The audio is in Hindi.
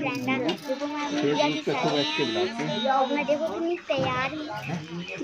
फ्रेंड आना, देखो मैं अभी पूजा की साड़ी में, मैं देखो कितनी तैयार हूँ।